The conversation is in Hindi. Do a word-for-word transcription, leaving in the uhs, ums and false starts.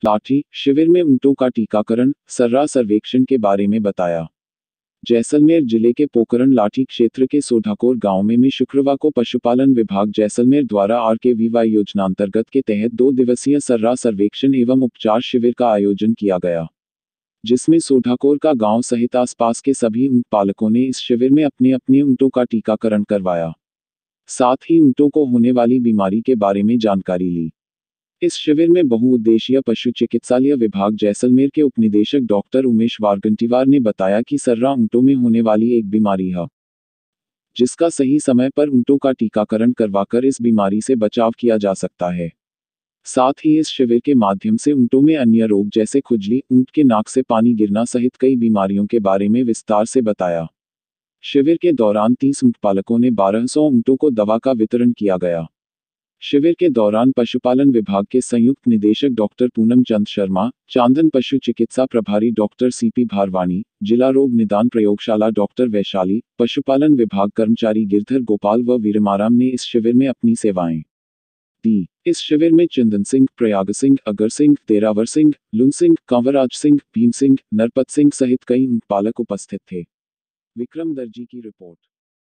लाठी शिविर में ऊंटों का टीकाकरण, सर्रा सर्वेक्षण के बारे में बताया। जैसलमेर जिले के पोकरण लाठी क्षेत्र के सोढाकोर गांव में में शुक्रवार को पशुपालन विभाग जैसलमेर द्वारा आर के वी वाई योजनांतर्गत के तहत दो दिवसीय सर्रा सर्वेक्षण एवं उपचार शिविर का आयोजन किया गया, जिसमें सोढाकोर का गांव सहित आसपास के सभी ऊंट पालकों ने इस शिविर में अपने अपने ऊंटों का टीकाकरण करवाया। साथ ही ऊंटों को होने वाली बीमारी के बारे में जानकारी ली। इस शिविर में बहुउद्देशीय पशु चिकित्सालय विभाग जैसलमेर के उपनिदेशक डॉक्टर उमेश वारगंटीवार ने बताया कि सर्रा ऊंटों में होने वाली एक बीमारी है, जिसका सही समय पर ऊंटों का टीकाकरण करवाकर इस बीमारी से बचाव किया जा सकता है। साथ ही इस शिविर के माध्यम से ऊंटों में अन्य रोग जैसे खुजली, ऊंट के नाक से पानी गिरना सहित कई बीमारियों के बारे में विस्तार से बताया। शिविर के दौरान तीस ऊंट पालकों ने बारह सौ ऊंटों को दवा का वितरण किया गया। शिविर के दौरान पशुपालन विभाग के संयुक्त निदेशक डॉक्टर पूनम चंद शर्मा, चांदन पशु चिकित्सा प्रभारी डॉक्टर सी पी भारवानी, जिला रोग निदान प्रयोगशाला डॉक्टर वैशाली, पशुपालन विभाग कर्मचारी गिरधर गोपाल व वीरमाराम ने इस शिविर में अपनी सेवाएं दी। इस शिविर में चंदन सिंह, प्रयाग सिंह, अगर सिंह, तेरावर सिंह, लुन सिंह, कंवरराज सिंह, भीम सिंह, नरपत सिंह सहित कई ऊंट पालक उपस्थित थे। विक्रम दर्जी की रिपोर्ट।